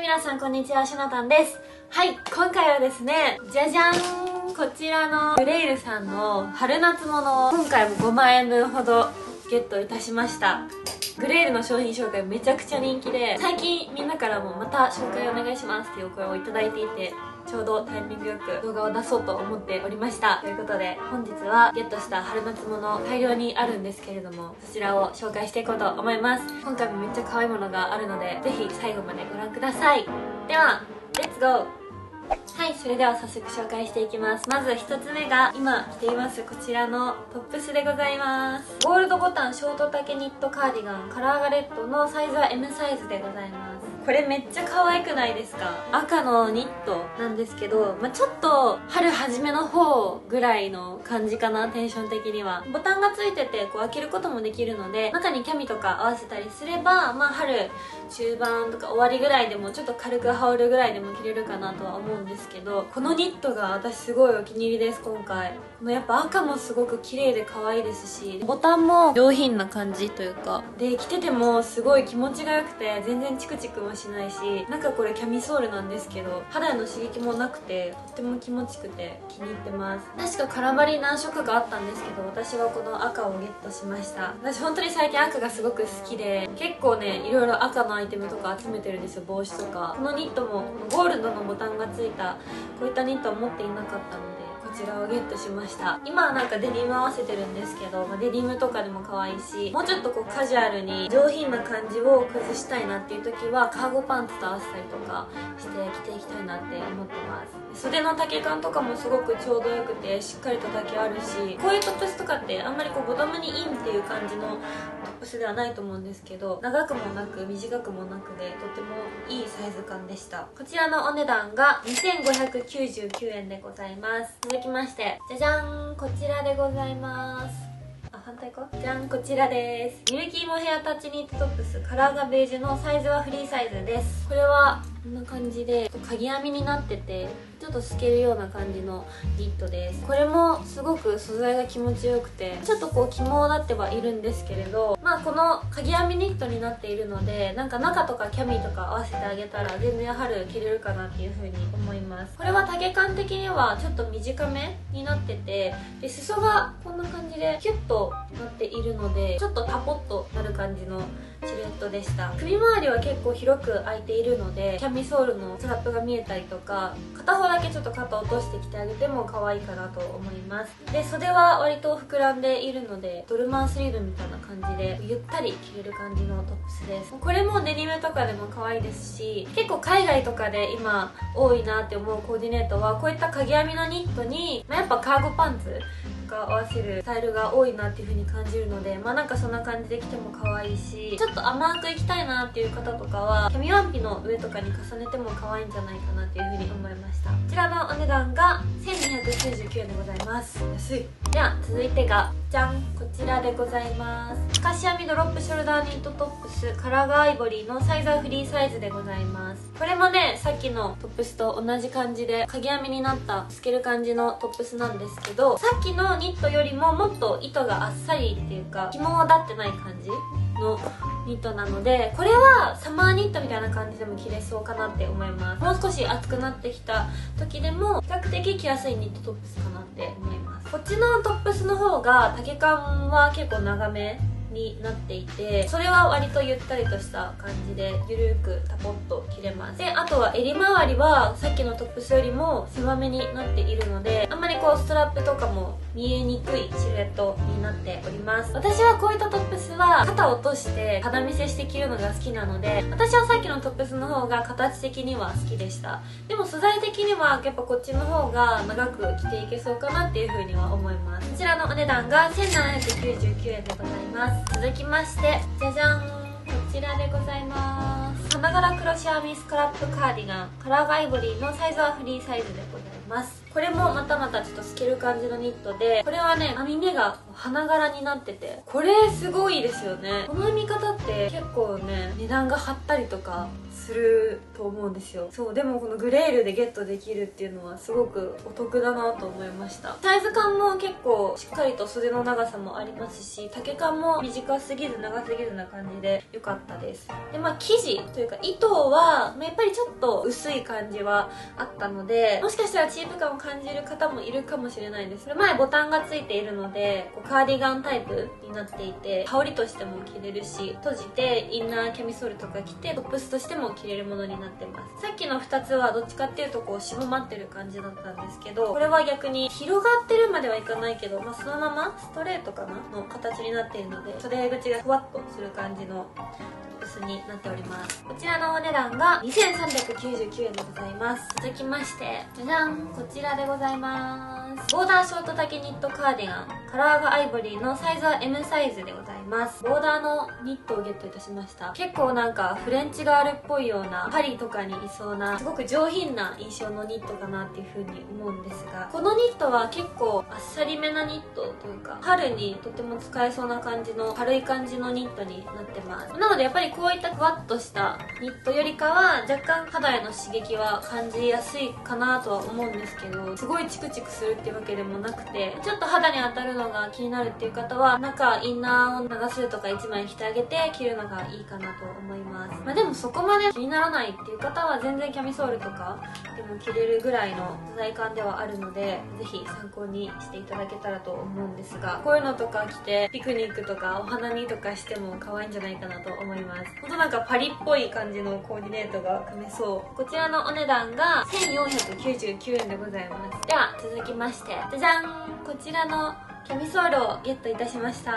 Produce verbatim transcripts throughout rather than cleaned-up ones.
皆さんこんにちは、ショナタンです。はい、今回はですね、じゃじゃん、こちらのグレイルさんの春夏物を今回もごまんえんぶんほどゲットいたしました。グレイルの商品紹介めちゃくちゃ人気で、最近みんなからもまた紹介お願いしますっていうお声をいただいていて、ちょうどタイミングよく動画を出そうと思っておりました。ということで本日はゲットした春夏物大量にあるんですけれども、そちらを紹介していこうと思います。今回もめっちゃ可愛いものがあるので、ぜひ最後までご覧ください。ではレッツゴー。はい、それでは早速紹介していきます。まずひとつめが今着ていますこちらのトップスでございます。ゴールドボタンショート丈ニットカーディガンカラーガレットのサイズは エム サイズでございます。これめっちゃ可愛くないですか？赤のニットなんですけど、まあ、ちょっと春初めの方ぐらいの感じかな、テンション的には。ボタンがついててこう開けることもできるので、中にキャミとか合わせたりすれば、まあ春中盤とか終わりぐらいでもちょっと軽く羽織るぐらいでも着れるかなとは思うんですけど、このニットが私すごいお気に入りです。今回もやっぱ赤もすごく綺麗で可愛いですし、ボタンも上品な感じというかで、着ててもすごい気持ちが良くて全然チクチクもしないし、中これキャミソールなんですけど肌への刺激もなくてとっても気持ちくて気に入ってます。確かカラバリ何色かあったんですけど、私はこの赤をゲットしました。私本当に最近赤がすごく好きで、結構ねいろいろ赤のアイテムとか集めてるんですよ。帽子とか。このニットもゴールドのボタンがついたこういったニットは持っていなかったのでこちらをゲットしました。今はなんかデニム合わせてるんですけど、まあ、デニムとかでも可愛いし、もうちょっとこうカジュアルに上品な感じを崩したいなっていう時はカーゴパンツと合わせたりとかして着ていきたいなって思ってます。袖の丈感とかもすごくちょうどよくてしっかりと丈あるし、こういうトップスとかってあんまりこうボトムにインっていう感じのトップスではないと思うんですけど、長くもなく短くもなくでとてもいいサイズ感でした。こちらのお値段がにせんごひゃくきゅうじゅうきゅうえんでございます。続きましてじゃじゃん、こちらでございます。あ、反対か。じゃん、こちらです。ミルキーモヘアタッチニットトップスカラーがベージュのサイズはフリーサイズです。これはこんな感じで鍵編みになっててちょっと透けるような感じのニットです。これもすごく素材が気持ちよくてちょっとこう肝立ってはいるんですけれど、まあこの鍵編みニットになっているので、なんか中とかキャミとか合わせてあげたら全然春着れるかなっていう風に思います。これは丈感的にはちょっと短めになってて、で裾がこんな感じでキュッとなっているのでちょっとタポッとなる感じのシルエットでした。首周りは結構広く開いているので、キャミソールのスラップが見えたりとか、片方だけちょっと肩を落としてきてあげても可愛いかなと思います。で袖は割と膨らんでいるのでドルマンスリーブみたいな感じでゆったり着れる感じのトップスです。これもデニムとかでも可愛いですし、結構海外とかで今多いなって思うコーディネートはこういった鍵編みのニットに、まあ、やっぱカーゴパンツが合わせるスタイルが多いなっていう風に感じるので、まあなんかそんな感じで着ても可愛いし、ちょっと甘くいきたいなっていう方とかはキャミワンピの上とかに重ねても可愛いんじゃないかなっていう風に思いました。こちらのお値段がせんにひゃくきゅうじゅうきゅうえんでございます。安い。では続いてがじゃん、こちらでございます。透かし編みドロップショルダーニットトップスカラーがアイボリーのサイズはフリーサイズでございます。これもねさっきのトップスと同じ感じで鍵編みになった透ける感じのトップスなんですけど、さっきのニットよりももっと糸があっさりっていうか紐が立ってない感じのニットなので、これはサマーニットみたいな感じでも着れそうかなって思います。もう少し暑くなってきた時でも比較的着やすいニットトップスかなって思います。こっちのトップスの方が丈感は結構長めになっていて、それは割とゆったりとした感じでゆるくタポッと着れます。であとは襟周りはさっきのトップスよりも狭めになっているので、あんまりこうストラップとかも見えにくいシルエットになっております。私はこういったトップスは肩を落として肌見せして着るのが好きなので、私はさっきのトップスの方が形的には好きでした。でも素材的にはやっぱこっちの方が長く着ていけそうかなっていう風には思います。こちらのお値段がせんななひゃくきゅうじゅうきゅうえんでございます。続きましてじゃじゃん、こちらでございます。花柄クロシアミスカラップカーディガンカラーがアイボリーのサイズはフリーサイズでございます。これもまたまたちょっと透ける感じのニットで、これはね編み目が花柄になっててこれすごいですよね。この編み方って結構ね値段が張ったりとかすすると思うんですよ。そう、でもこのグレールでゲットできるっていうのはすごくお得だなと思いました。サイズ感も結構しっかりと袖の長さもありますし、丈感も短すぎず長すぎずな感じで良かったです。で、まあ生地というか糸は、まあ、やっぱりちょっと薄い感じはあったので、もしかしたらチープ感を感じる方もいるかもしれないです。前ボタンがついているので、こうカーディガンタイプになっていて、羽織としても着れるし、閉じてインナーキャミソールとか着てトップスとしても着れるものになってます。さっきのふたつはどっちかっていうとこう絞まってる感じだったんですけど、これは逆に広がってるまではいかないけど、まあ、そのままストレートかなの形になっているので、袖口がふわっとする感じのになっております。こちらのお値段がにせんさんびゃくきゅうじゅうきゅうえんでございます。続きましてじゃじゃん、こちらでございます。ボーダーショート丈ニットカーディガン、カラーがアイボリーのサイズは エム サイズでございます。ボーダーのニットをゲットいたしました。結構なんかフレンチガールっぽいような、パリとかにいそうなすごく上品な印象のニットかなっていう風に思うんですが、このニットは結構あっさりめなニットというか、春にとても使えそうな感じの軽い感じのニットになってます。なのでやっぱりこういったふわっとしたニットよりかは若干肌への刺激は感じやすいかなとは思うんですけど、すごいチクチクするっていうわけでもなくて、ちょっと肌に当たるのが気になるっていう方は中インナーを長袖とかいちまい着てあげて着るのがいいかなと思います。まあ、でもそこまで気にならないっていう方は全然キャミソールとかでも着れるぐらいの素材感ではあるので、ぜひ参考にしていただけたらと思うんですが、こういうのとか着てピクニックとかお花見とかしても可愛いんじゃないかなと思います。ほんとなんかパリっぽい感じのコーディネートが組めそう。こちらのお値段がせんよんひゃくきゅうじゅうきゅうえんでございます。では続きまして、じゃじゃん、こちらのキャミソールをゲットいたしました。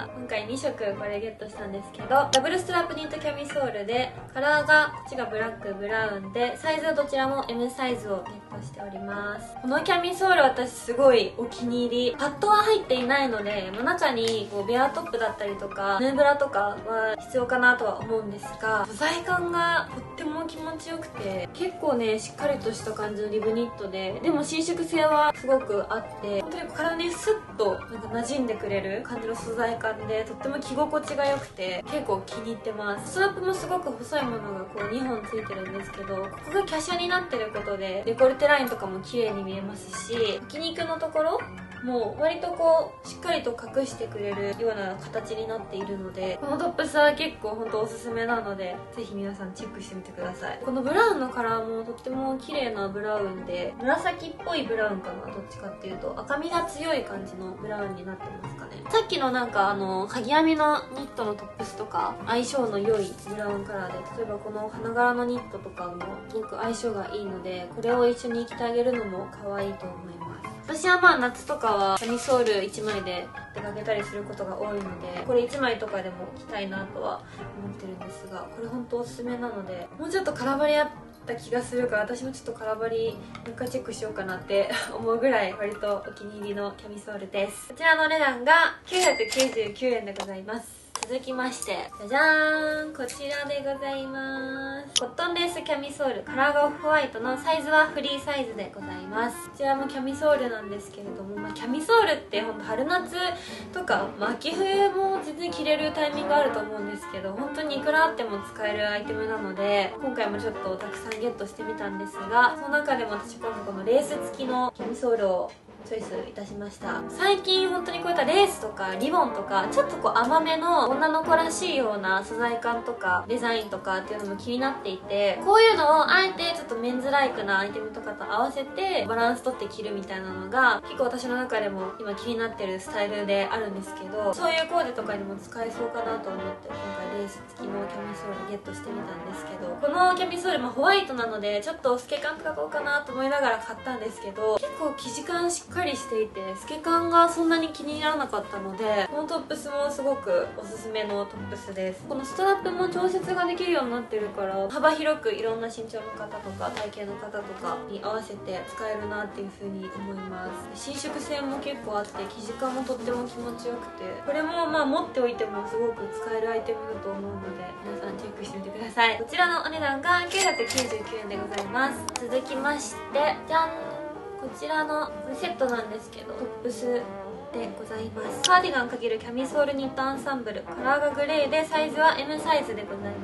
今回にしょくこれゲットしたんですけど、ダブルストラップニットキャミソールで、カラーがこっちがブラックブラウンで、サイズはどちらも エム サイズをゲットしております。このキャミソール私すごいお気に入り。パッドは入っていないので、中にこうベアトップだったりとかヌーブラとかは必要かなとは思うんですが、素材感がとっても気持ちよくて、結構ねしっかりとした感じのリブニットで、でも伸縮性はすごくあって、本当に体にスッとなんか馴染んでくれる感じの素材感で、とっても着心地が良くて結構気に入ってます。ストラップもすごく細いものがこうにほんついてるんですけど、ここが華奢になってることでデコルテラインとかも綺麗に見えますし、脇肉のところもう割とこうしっかりと隠してくれるような形になっているので、このトップスは結構本当おすすめなので、ぜひ皆さんチェックしてみてください。このブラウンのカラーもとっても綺麗なブラウンで、紫っぽいブラウンかな、どっちかっていうと赤みが強い感じのブラウンになってますかね。さっきのなんかあの鍵編みのニットのトップスとか相性の良いブラウンカラーで、例えばこの花柄のニットとかもすごく相性がいいので、これを一緒に着てあげるのも可愛いと思います。私はまあ夏とかはキャミソールいちまいで出かけたりすることが多いので、これいちまいとかでも着たいなとは思ってるんですが、これ本当おすすめなので、もうちょっと空張りあった気がするから、私もちょっと空張りもう一回チェックしようかなって思うぐらい割とお気に入りのキャミソールです。こちらのお値段がきゅうひゃくきゅうじゅうきゅうえんでございます。続きまして、じゃじゃーん、こちらでございます。コットンレースキャミソール、カラーがオフホワイトのサイズはフリーサイズでございます。こちらもキャミソールなんですけれども、まあ、キャミソールってほんと春夏とか、まあ、秋冬も全然着れるタイミングあると思うんですけど、本当にいくらあっても使えるアイテムなので、今回もちょっとたくさんゲットしてみたんですが、その中でも私今回このレース付きのキャミソールをチョイスいたしました。最近本当にこういったレースとかリボンとかちょっとこう甘めの女の子らしいような素材感とかデザインとかっていうのも気になっていて、こういうのをあえてちょっとメンズライクなアイテムとかと合わせてバランス取って着るみたいなのが結構私の中でも今気になってるスタイルであるんですけど、そういうコーデとかにも使えそうかなと思って今回レース付きのキャミソールゲットしてみたんですけど、このキャミソールもホワイトなのでちょっと透け感とかどうかなと思いながら買ったんですけど、結構生地感しっかりしっかりしていて透け感がそんなに気にならなかったので、このトップスもすごくおすすめのトップスです。このストラップも調節ができるようになってるから幅広くいろんな身長の方とか体型の方とかに合わせて使えるなっていう風に思います。伸縮性も結構あって生地感もとっても気持ちよくて、これもまあ持っておいてもすごく使えるアイテムだと思うので皆さんチェックしてみてください。こちらのお値段がきゅうひゃくきゅうじゅうきゅうえんでございます。続きましてじゃん、こちらのセットなんですけどトップスでございます。カーディガン×キャミソールニットアンサンブル、カラーがグレーでサイズは エム サイズでございます。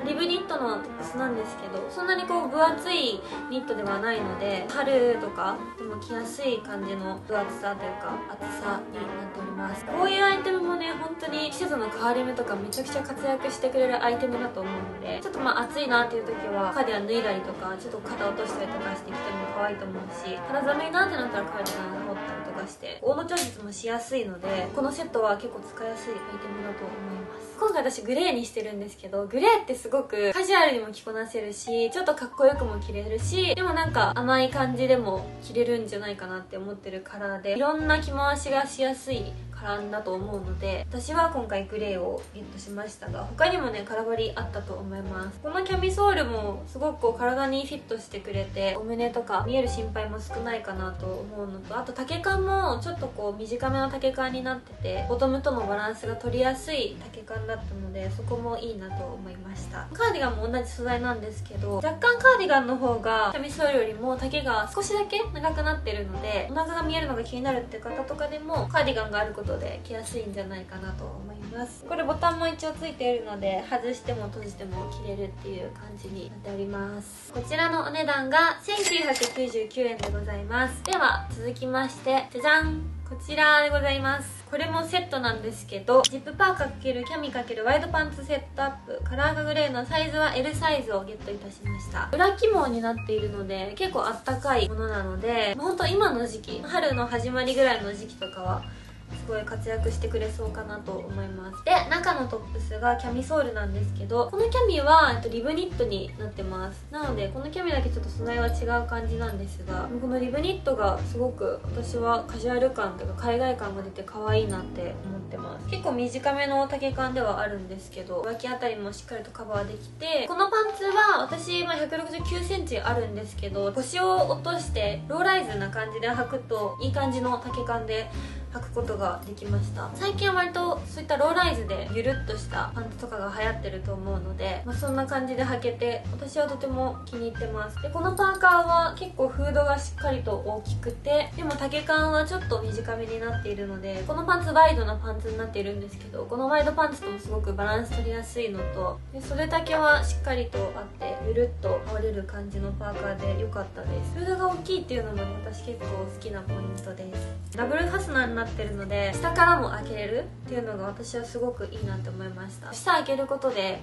リブニットのトップスなんですけど、そんなにこう分厚いニットではないので、春とかでも着やすい感じの分厚さというか厚さになっております。こういうアイテムもね、本当に季節の変わり目とかめちゃくちゃ活躍してくれるアイテムだと思うので、ちょっとまあ暑いなっていう時はカーディガン脱いだりとか、ちょっと肩落としたりとかしてきても可愛いと思うし、肌寒いなってなったらカーディガン羽織ったりとかして温度調節もしやすいので、このセットは結構使いやすいアイテムだと思います。今回私グレーにしてるんですけど、グレーってすごくカジュアルにも着こなせるし、ちょっとかっこよくも着れるし、でもなんか甘い感じでも着れるんじゃないかなって思ってるカラーで、いろんな着回しがしやすいカラーだと思うので、私は今回グレーをゲットしましたが、他にもねカラバリあったと思います。このキャミソールもすごくこう体にフィットしてくれて、お胸とか見える心配も少ないかなと思うのと、あと丈感もちょっとこう短めの丈感になってて、ボトムとのバランスが取りやすい丈感だったので、そこもいいなと思いました。カーディガンも同じ素材なんですけど、若干カーディガンの方がキャミソールよりも丈が少しだけ長くなってるので、お腹が見えるのが気になるって方とかでもカーディガンがあることで着やすいんじゃないかなと思います。これボタンも一応ついているので、外しても閉じても着れるっていう感じになっております。こちらのお値段がせんきゅうひゃくきゅうじゅうきゅうえんでございます。では続きまして、じゃじゃん、こちらでございます。これもセットなんですけど、ジップパー×キャミ×ワイドパンツセットアップカラーがグレーのサイズは エル サイズをゲットいたしました。裏起毛になっているので結構あったかいものなので、本当今の時期、春の始まりぐらいの時期とかはすごい活躍してくれそうかなと思います。で、中のトップスがキャミソールなんですけど、このキャミはリブニットになってます。なのでこのキャミだけちょっと素材は違う感じなんですが、このリブニットがすごく私はカジュアル感というか海外感が出て可愛いなって思ってます。結構短めの丈感ではあるんですけど、脇あたりもしっかりとカバーできて、このパンツは私、まあ、ひゃくろくじゅうきゅうセンチあるんですけど、腰を落としてローライズな感じで履くといい感じの丈感で履くことができました。最近は割とそういったローライズでゆるっとしたパンツとかが流行ってると思うので、まあ、そんな感じで履けて私はとても気に入ってます。で、このパーカーは結構フードがしっかりと大きくて、でも丈感はちょっと短めになっているので、このパンツワイドなパンツになっているんですけど、このワイドパンツともすごくバランス取りやすいのと、で袖丈はしっかりとあってゆるっと羽織れる感じのパーカーで良かったです。フードが大きいっていうのもね、私結構好きなポイントです。ダブルファスナーになってるので下からも開けれるっていうのが私はすごくいいなって思いました。下開けることで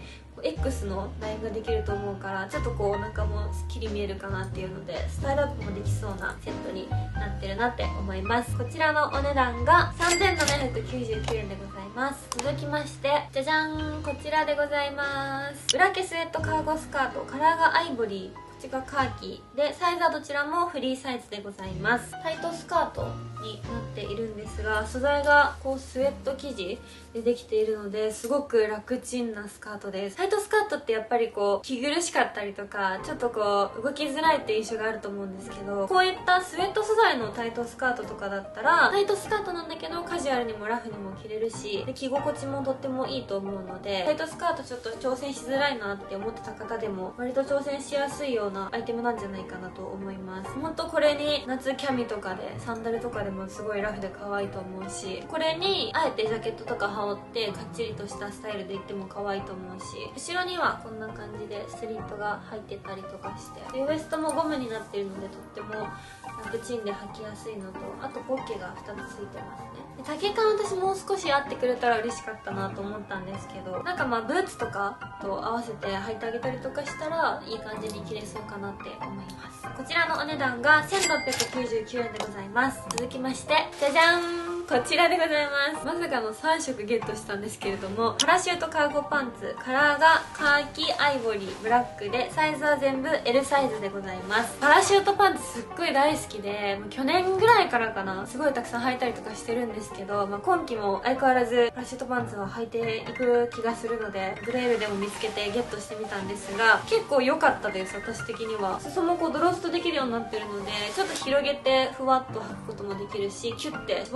X のラインができると思うから、ちょっとこうお腹もすっきり見えるかなっていうので、スタイルアップもできそうなセットになってるなって思います。こちらのお値段がさんぜんななひゃくきゅうじゅうきゅうえんでございます。続きまして、じゃじゃん、こちらでございます。裏毛スウェットカーゴスカート、カラーがアイボリー、こっちがカーキで、サイズはどちらもフリーサイズでございます。タイトスカートになっているんですが、素材がこうスウェット生地でできているので、すごく楽ちんなスカートです。タイトスカートってやっぱりこう着苦しかったりとか、ちょっとこう動きづらいって印象があると思うんですけど、こういったスウェット素材のタイトスカートとかだったら、タイトスカートなんだけどカジュアルにもラフにも着れるし、で着心地もとってもいいと思うので、タイトスカートちょっと挑戦しづらいなって思ってた方でも割と挑戦しやすいようなアイテムなんじゃないかなと思います。ほんとこれに夏キャミとかでサンダルとかでもすごいラフで可愛いと思うし、これにあえてジャケットとか羽織ってかっちりとしたスタイルでいっても可愛いと思うし、後ろにはこんな感じでスリットが入ってたりとかして、でウエストもゴムになっているのでとっても楽ちんで履きやすいのと、あとポッケがふたつついてますね。で丈感私もう少し合ってくれたら嬉しかったなと思ったんですけど、なんかまあブーツとかと合わせて履いてあげたりとかしたらいい感じに着れそうかなって思います。こちらのお値段がせんろっぴゃくきゅうじゅうきゅうえんでございます。続きまして、じゃじゃん、こちらでございます。まさかのさんしょくゲットしたんですけれども、パラシュートカーゴパンツ、カラーがカーキ、アイボリー、ブラックで、サイズは全部 エル サイズでございます。パラシュートパンツすっごい大好きで、もう去年ぐらいからかな、すごいたくさん履いたりとかしてるんですけど、まあ、今季も相変わらずパラシュートパンツは履いていく気がするので、グレールでも見つけてゲットしてみたんですが、結構良かったです。私的には裾もこうドロストできるようになってるので、ちょっと広げてふわっと履くこともできるし、キュッてすぼめて履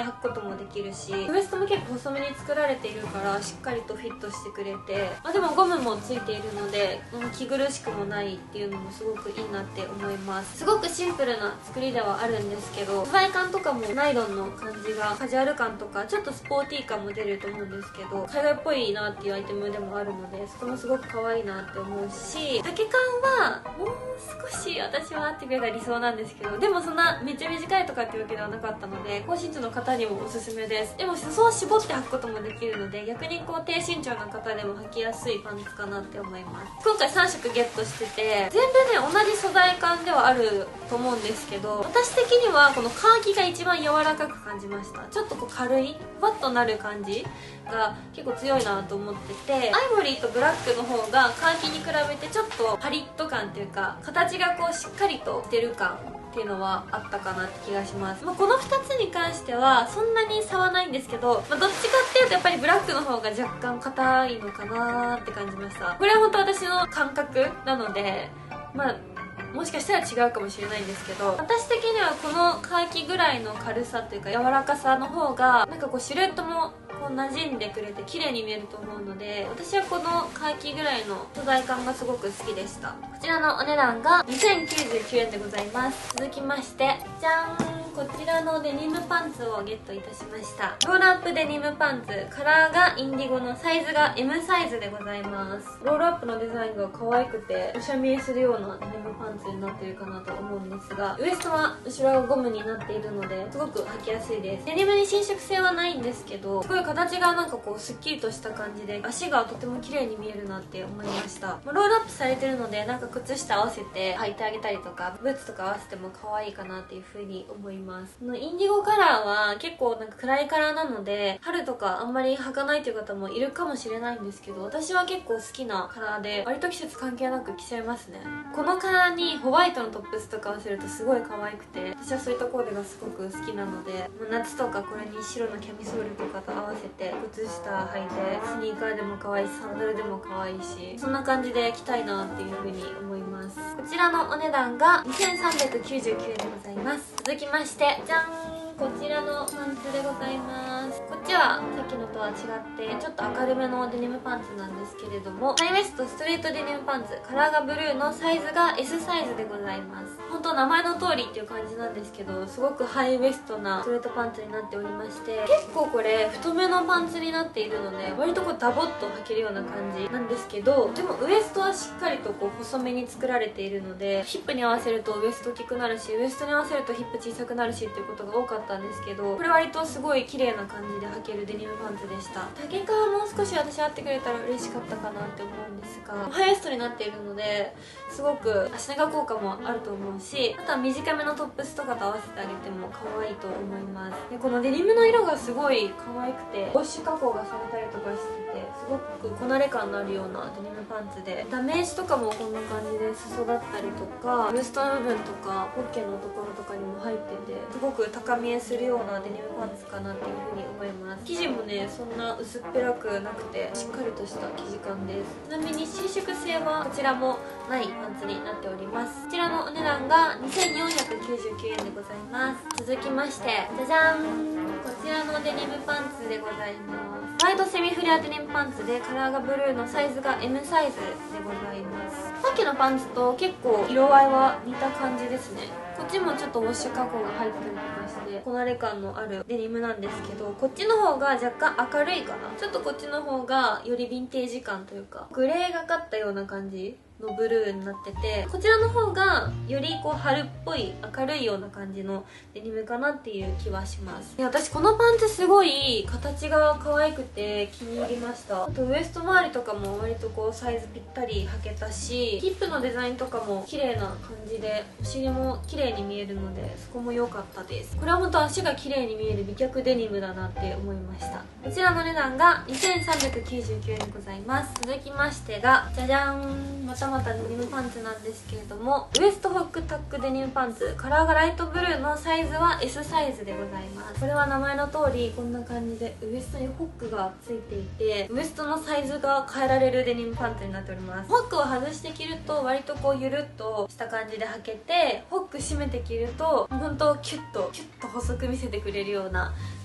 履くこともできるし、ウエストも結構細めに作られているからしっかりとフィットしてくれて、まあ、でもゴムもついているので気苦しくもないっていうのもすごくいいなって思います。すごくシンプルな作りではあるんですけど、素材感とかもナイロンの感じがカジュアル感とかちょっとスポーティー感も出ると思うんですけど、海外っぽいなっていうアイテムでもあるので、そこもすごく可愛いなって思うし、丈感はもう少し私はあってくれたら理想なんですけど、でもそんなめっちゃ短いとかっていうわけではなかったので、高身長の方にもおすすめです。でも裾を絞って履くこともできるので、逆にこう低身長の方でも履きやすいパンツかなって思います。今回さん色ゲットしてて、全部ね同じ素材感ではあると思うんですけど、私的にはこのカーキが一番柔らかく感じました。ちょっとこう軽いふわっとなる感じが結構強いなと思ってて、アイボリーとブラックの方がカーキに比べてちょっとパリッと感っていうか、形がこうしっかりとしてる感っていうのはあったかなって気がします。まあ、このふたつに関してはそんなに差はないんですけど、まあ、どっちかっていうとやっぱりブラックの方が若干硬いのかなーって感じました。これは本当私の感覚なので、まあもしかしたら違うかもしれないんですけど、私的にはこのカーキぐらいの軽さというか柔らかさの方がなんかこうシルエットもこう馴染んでくれて綺麗に見えると思うので、私はこのカーキぐらいの素材感がすごく好きでした。こちらのお値段がにせんきゅうじゅうきゅうえんでございます。続きましてじゃーん、こちらのデニムパンツをゲットいたしました。ロールアップデニムパンツ、カラーがインディゴのサイズが エム サイズでございます。ロールアップのデザインが可愛くておしゃ見えするようなデニムパンツになっているかなと思うんですが、ウエストは後ろがゴムになっているのですごく履きやすいです。デニムに伸縮性はないんですけど、すごい形がなんかこうすっきりとした感じで足がとても綺麗に見えるなって思いました。ロールアップされてるのでなんか靴下合わせて履いてあげたりとかブーツとか合わせても可愛いかなっていう風に思います。このインディゴカラーは結構なんか暗いカラーなので春とかあんまり履かないという方もいるかもしれないんですけど、私は結構好きなカラーで割と季節関係なく着ちゃいますね。このカラーにホワイトのトップスとか合わせるとすごい可愛くて、私はそういったコーデがすごく好きなので、夏とかこれに白のキャミソールとかと合わせて靴下履いてスニーカーでも可愛いしサンダルでも可愛いし、そんな感じで着たいなっていう風に思います。こちらのお値段がにせんさんびゃくきゅうじゅうきゅうえんでございます。続きましてじゃん、こちらのパンツでございます。こっちはさっきのとは違ってちょっと明るめのデニムパンツなんですけれども、ハイウエストストレートデニムパンツ、カラーがブルーのサイズが エス サイズでございます。本当名前の通りっていう感じなんですけど、すごくハイウエストなストレートパンツになっておりまして、結構これ太めのパンツになっているので割とこうダボっと履けるような感じなんですけど、でもウエストはしっかりとこう細めに作られているので、ヒップに合わせるとウエスト大きくなるし、ウエストに合わせるとヒップ小さくなるしっていうことが多かったんですけど、これ割とすごい綺麗な感じで履けるデニムパンツでした。丈感はもう少し私あってくれたら嬉しかったかなって思うんですが、ハイウエストになっているのですごく足長効果もあると思うし、あとは短めのトップスとかと合わせてあげても可愛いと思います。でこのデニムの色がすごい可愛くてウォッシュ加工がされたりとかしてて、すごくこなれ感のあるようなデニムパンツで、ダメージとかもこんな感じで裾だったりとかウエストの部分とかポッケのところとかにも入ってて、すごく高見えするようなデニムパンツかなっていうふうに思います。生地もねそんな薄っぺらくなくてしっかりとした生地感です。ちなみに伸縮性はこちらもないパンツになっております。こちらのお値段がにせんよんひゃくきゅうじゅうきゅうえんでございます。続きましてじゃじゃん、こちらのデニムパンツでございます。ワイドセミフレアデニムパンツでカラーがブルーのサイズが エム サイズでございます。さっきのパンツと結構色合いは似た感じですね。こっちもちょっとウォッシュ加工が入ってたりとかしてこなれ感のあるデニムなんですけど、こっちの方が若干明るいかな。ちょっとこっちの方がよりヴィンテージ感というかグレーがかったような感じのブルーになってて、こちらの方がよりこう春っぽい明るいような感じのデニムかなっていう気はします。で私このパンツすごい形が可愛くて気に入りました。あとウエスト周りとかも割とこうサイズぴったり履けたし、ヒップのデザインとかも綺麗な感じでお尻も綺麗に見えるのでそこも良かったです。これは本当足が綺麗に見える美脚デニムだなって思いました。こちらの値段がにせんさんびゃくきゅうじゅうきゅうえんでございます。続きましてがじゃじゃん、またまたデニムパンツなんですけれども、ウエストホックタックデニムパンツ、カラーがライトブルーのサイズは エス サイズでございます。これは名前の通りこんな感じでウエストにホックがついていてウエストのサイズが変えられるデニムパンツになっております。ホックを外して着ると割とこうゆるっとした感じで履けて、ホック締めて着ると本当キュッとキュッと細く見せてくれるような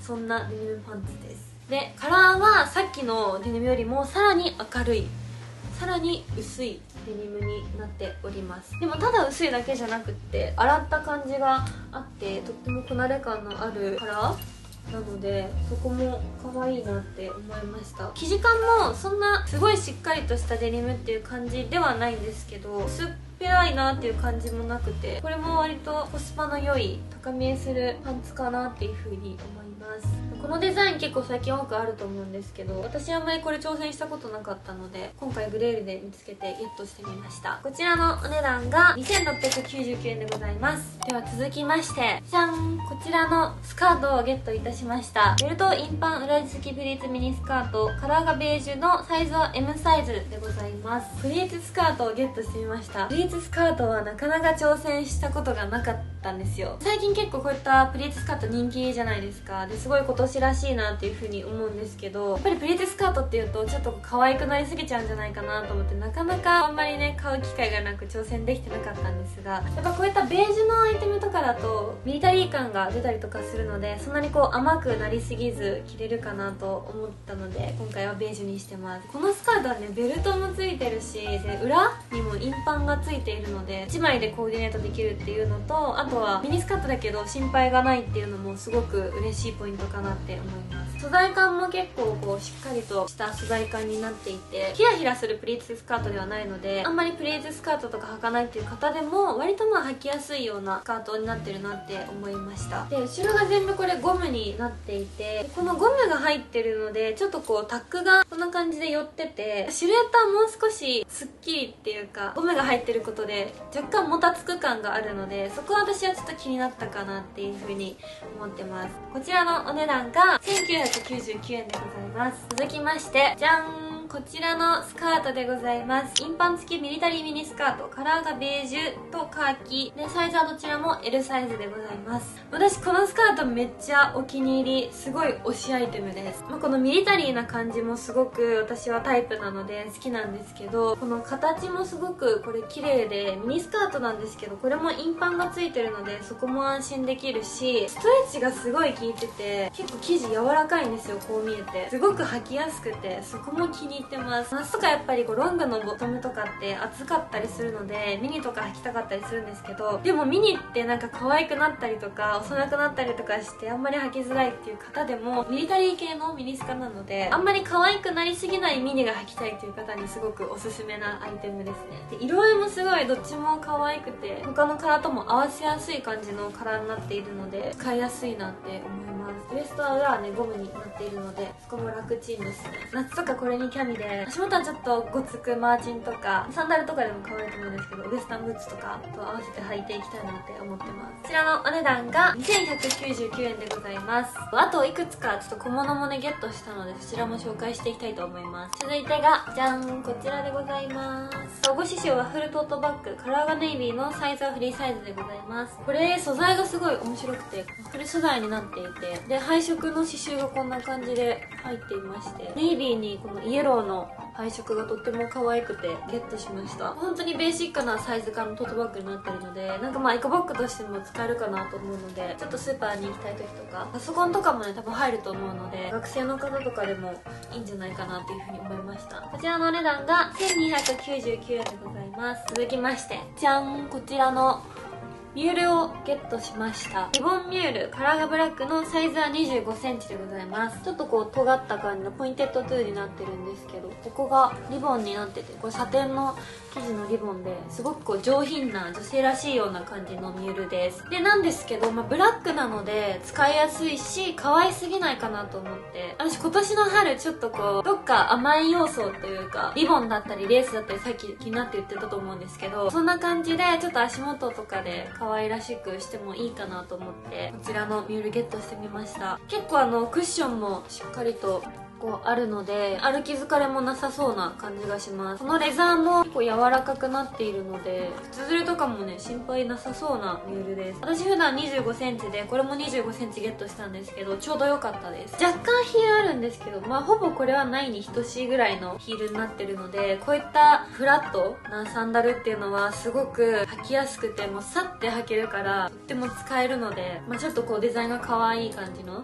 そんなデニムパンツです。でカラーはさっきのデニムよりもさらに明るい、さらに薄いデニムになっております。でもただ薄いだけじゃなくって洗った感じがあって、とってもこなれ感のあるカラーなので、そこも可愛いなって思いました。生地感もそんなすごいしっかりとしたデニムっていう感じではないんですけど、薄っぺらいなっていう感じもなくて、これも割とコスパの良い高見えするパンツかなっていう風に思います。このデザイン結構最近多くあると思うんですけど、私はあんまりこれ挑戦したことなかったので、今回グレールで見つけてゲットしてみました。こちらのお値段がにせんろっぴゃくきゅうじゅうきゅうえんでございます。では続きまして、じゃん、こちらのスカートをゲットいたしました。ベルトインパン裏地付きプリーツミニスカート、カラーがベージュのサイズは エム サイズでございます。プリーツスカートをゲットしてみました。プリーツスカートはなかなか挑戦したことがなかったんですよ。最近結構こういったプリーツスカート人気じゃないですか。ですごい今年らしいなっていう風に思うんですけど、やっぱりプリーツスカートっていうとちょっと可愛くなりすぎちゃうんじゃないかなと思って、なかなかあんまりね買う機会がなく挑戦できてなかったんですが、やっぱこういったベージュのアイテムとかだとミリタリー感が出たりとかするので、そんなにこう甘くなりすぎず着れるかなと思ったので、今回はベージュにしてます。このスカートはねベルトもついてるし、で裏にもインパンがついているのでいちまいでコーディネートできるっていうのと、あとはミニスカートだけど心配がないっていうのもすごく嬉しいポイントかなって思います。素材感も結構こうしっかりとした素材感になっていて、ヒラヒラするプリーツスカートではないので、あんまりプリーツスカートとか履かないっていう方でも割とまあ履きやすいようなスカートになってるなって思いました。で後ろが全部これゴムになっていて、このゴムが入ってるのでちょっとこうタックがこんな感じで寄ってて、シルエットはもう少しスッキリっていうか、ゴムが入ってることで若干もたつく感があるので、そこは私はちょっと気になったかなっていう風に思ってます。こちらのお値段がせんきゅうひゃくきゅうじゅうきゅうえんでございます。続きましてじゃん、こちらのスカートでございます。インパン付きミリタリーミニスカート、カラーがベージュとカーキで、サイズはどちらも エル サイズでございます。私このスカートめっちゃお気に入り、すごい推しアイテムです。まあ、このミリタリーな感じもすごく私はタイプなので好きなんですけど、この形もすごくこれ綺麗で、ミニスカートなんですけどこれもインパンがついてるのでそこも安心できるし、ストレッチがすごい効いてて結構生地柔らかいんですよ。こう見えてすごく履きやすくて、そこも気に入ってます。夏とかやっぱりこうロングのボトムとかって暑かったりするのでミニとか履きたかったりするんですけど、でもミニってなんか可愛くなったりとか幼くなったりとかしてあんまり履きづらいっていう方でも、ミリタリー系のミニスカなのであんまり可愛くなりすぎないミニが履きたいっていう方にすごくおすすめなアイテムですね。で色合いもすごいどっちも可愛くて、他のカラーとも合わせやすい感じのカラーになっているので使いやすいなって思います。ウエストは裏はねゴムになっているのでそこも楽ちんですね。夏とかこれにキャミで、足元はちょっとごつくマーチンとかサンダルとかでも可愛いと思うんですけど、ウエスタンブーツとかと合わせて履いていきたいなって思ってます。こちらのお値段がにせんひゃくきゅうじゅうきゅうえんでございます。あといくつかちょっと小物もねゲットしたのでそちらも紹介していきたいと思います。続いてがじゃん、こちらでございます。保護刺繍ワッフルトートバッグ、カラーがネイビーのサイズはフリーサイズでございます。これ素材がすごい面白くてワッフル素材になっていて、で配色の刺繍がこんな感じで入っていまして、ネイビーにこのイエローの配色がとっても可愛くてゲットしました。本当にベーシックなサイズ感のトートバッグになってるので、なんかまあエコバッグとしても使えるかなと思うので、ちょっとスーパーに行きたい時とかパソコンとかもね多分入ると思うので、学生の方とかでもいいんじゃないかなっていうふうに思いました。こちらのお値段がせんにひゃくきゅうじゅうきゅうえんでございます。続きましてじゃん、こちらのミュールをゲットしました。リボンミュールカラーがブラックのサイズはにじゅうごセンチでございます。ちょっとこう尖った感じのポインテッドトゥーになってるんですけど、ここがリボンになってて、これサテンの生地のリボンですごくこう上品な女性らしいような感じのミュールです。でなんですけど、まあ、ブラックなので使いやすいし可愛すぎないかなと思って、私今年の春ちょっとこうどっか甘い要素というかリボンだったりレースだったりさっき気になって言ってたと思うんですけど、そんな感じでちょっと足元とかで可愛らしくしてもいいかなと思ってこちらのミュールゲットしてみました。結構あのクッションもしっかりとこうあるので歩き疲れもなさそうな感じがします。このレザーも結構柔らかくなっているので靴ずれとかもね心配なさそうなミュールです。私普段にじゅうごセンチでこれもにじゅうごセンチゲットしたんですけどちょうど良かったです。若干ヒールあるんですけど、まあほぼこれはないに等しいぐらいのヒールになってるので、こういったフラットなサンダルっていうのはすごく履きやすくてもうサッて履けるからとっても使えるので、まあ、ちょっとこうデザインが可愛い感じのミ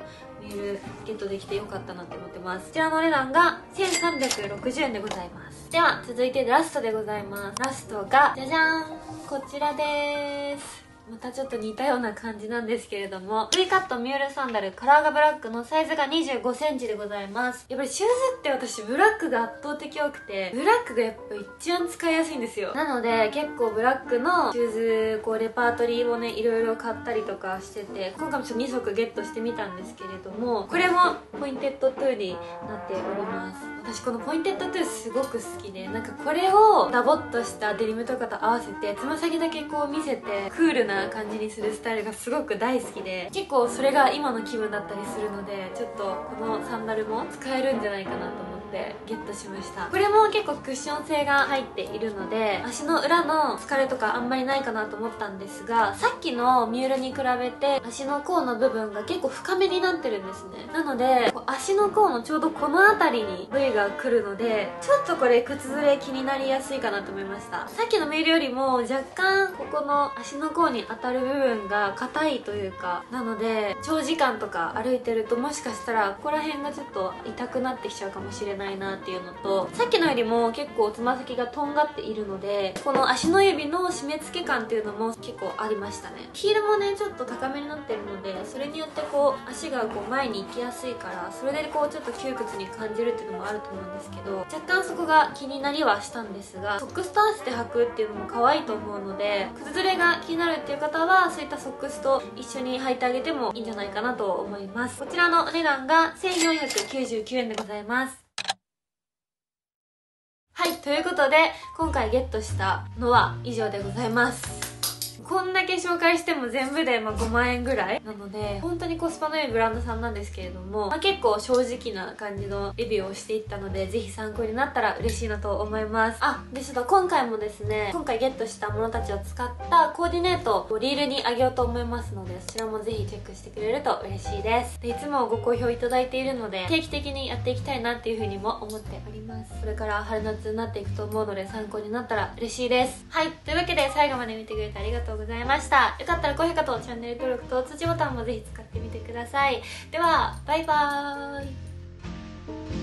ミュールゲットできてよかったなって思ってます。こちらのお値段がせんさんびゃくろくじゅうえんでございます。では続いてラストでございます。ラストがじゃじゃーん、こちらでーす。またちょっと似たような感じなんですけれども、 V カットミュールサンダルカラーがブラックのサイズがにじゅうごセンチでございます。やっぱりシューズって私ブラックが圧倒的多くて、ブラックがやっぱ一番使いやすいんですよ。なので結構ブラックのシューズこうレパートリーをねいろいろ買ったりとかしてて、今回もちょっとに足ゲットしてみたんですけれども、これもポインテッドトゥーになっております。私このポインテッドトゥーすごく好きで、なんかこれをダボっとしたデニムとかと合わせてつま先だけこう見せてクールな感じにするスタイルがすごく大好きで、結構それが今の気分だったりするので、ちょっとこのサンダルも使えるんじゃないかなと思ってゲットしました。これも結構クッション性が入っているので、足の裏の疲れとかあんまりないかなと思ったんですが、さっきのミュールに比べて足の甲の部分が結構深めになってるんですね。なのでこう足の甲のちょうどこの辺りに V が来るので、ちょっとこれ靴ずれ気になりやすいかなと思いました。さっきのミュールよりも若干ここの足の甲に当たる部分が硬いというか、なので長時間とか歩いてるともしかしたらここら辺がちょっと痛くなってきちゃうかもしれないなっていうのと、さっきのよりも結構つま先がとんがっているので、この足の指の締め付け感っていうのも結構ありましたね。ヒールもねちょっと高めになってるので、それによってこう足がこう前に行きやすいから、それでこうちょっと窮屈に感じるっていうのもあると思うんですけど、若干そこが気になりはしたんですが、ソックスと合わせて履くっていうのも可愛いと思うので、靴ずれが気になるっていう方はそういったソックスと一緒に履いてあげてもいいんじゃないかなと思います。こちらのお値段がせんよんひゃくきゅうじゅうきゅうえんでございます。はい、ということで今回ゲットしたのは以上でございます。こんだけ紹介しても全部でまあごまんえんぐらいなので、本当にコスパの良いブランドさんなんですけれども、まあ、結構正直な感じのレビューをしていったので、ぜひ参考になったら嬉しいなと思います。あ、でちょっと今回もですね、今回ゲットしたものたちを使ったコーディネートをリールにあげようと思いますので、そちらもぜひチェックしてくれると嬉しいです。でいつもご好評いただいているので、定期的にやっていきたいなっていうふうにも思っております。これから春夏になっていくと思うので、参考になったら嬉しいです。はい、というわけで最後まで見てくれてありがとうございました。よかったら高評価とチャンネル登録と通知ボタンもぜひ使ってみてください。ではバイバーイ。